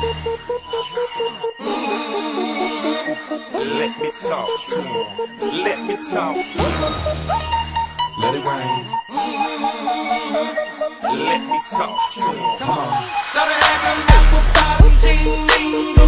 Let me talk to him. Let me talk to him. Let it rain. Let me talk to him. Come on. Started acting apple bottom ting ting.